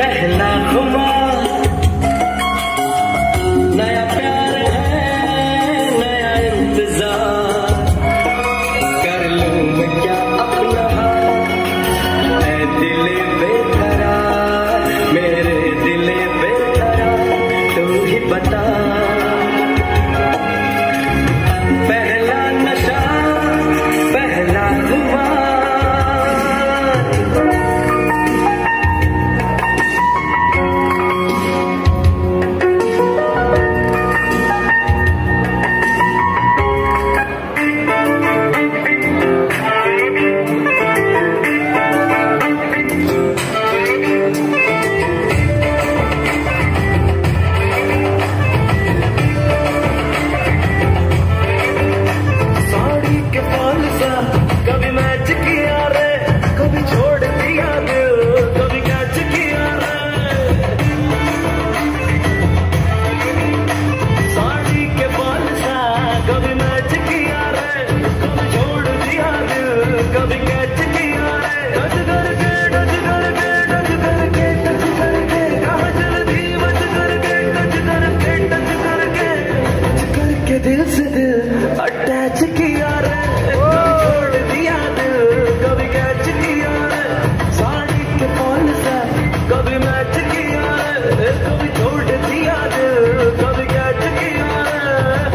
पहला खुमार, नया प्यार है नया इंतजार, कर लूं मैं क्या अपना है दिले बेकरार, मेरे दिले बेकरार, तू ही बता। पहला नशा पहला खुमार, कभी मैच किया रे, कभी छोड़ दिया दिल, कभी कैच किया रे। साड़ी के बाल सा कभी मैच किया रे, कभी छोड़ दिया दिल, कभी कैच किया रे। टच करके टच करके टच करके टच करके कहाँ चल दी बच करके टच करके टच करके टच करके दिल से दिल अटैच किया रे, छोड़ दिया दिल, कभी कैच किया रे। साड़ी के फॉल से कभी मैच किया रे, कभी छोड़ दिया दिल, कभी कैच किया रे।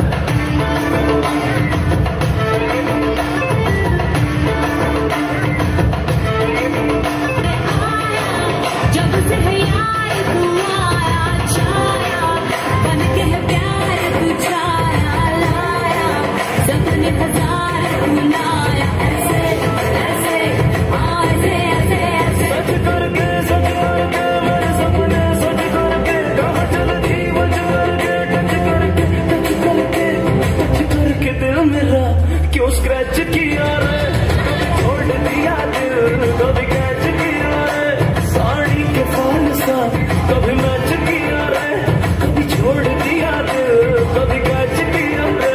जब से है यार तू आया छाया, बन के है प्यार तू छाया लाया, सपने हजार तू लाया, ऐसे ऐसे ऐसे ऐसे ऐसे सच करके मेरे सपने सच करके कहाँ चल दी बच करके टच करके टच करके टच करके दिल मेरा क्यों स्क्रैच किया रे, कभी छोड़ दिया दिल, कभी कैच किया रे। साड़ी के फॉल सा कभी मैच किया रे, कभी छोड़ दिया दिल, कभी कैच किया रे।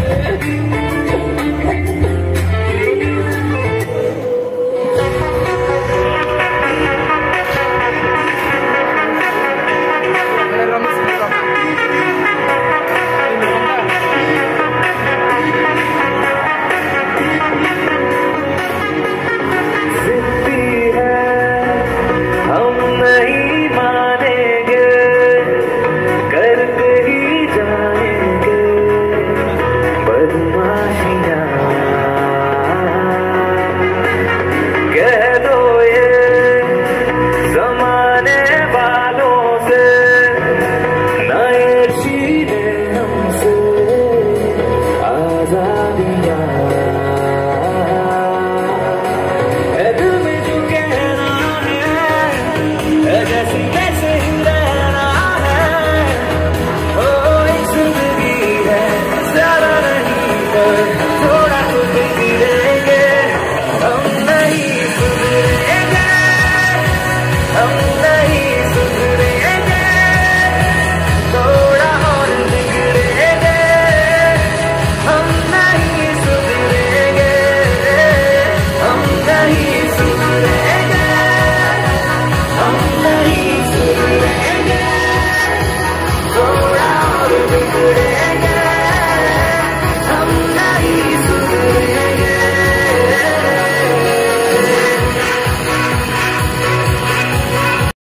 जिद्दी है हम नहीं मानेंगे, करते ही जाएंगे बदमाशियाँ। कह दो ये जमाने वालों से, नए शीरे हमसे आजादियाँ। दिल में जो कहना है जैसे तैसे ही रहना है, ओ एक जिंदगी है ज्यादा नहीं पर थोड़ा तो बिगड़ेंगे, हम नहीं सुधरेंगे, हम नहीं सुधरेंगे, थोड़ा और बिगड़ेंगे, हम नहीं सुधरेंगे, हम नहीं सुधरेंगे, हम नहीं सुधरेंगे, थोड़ा और बिगड़ेंगे।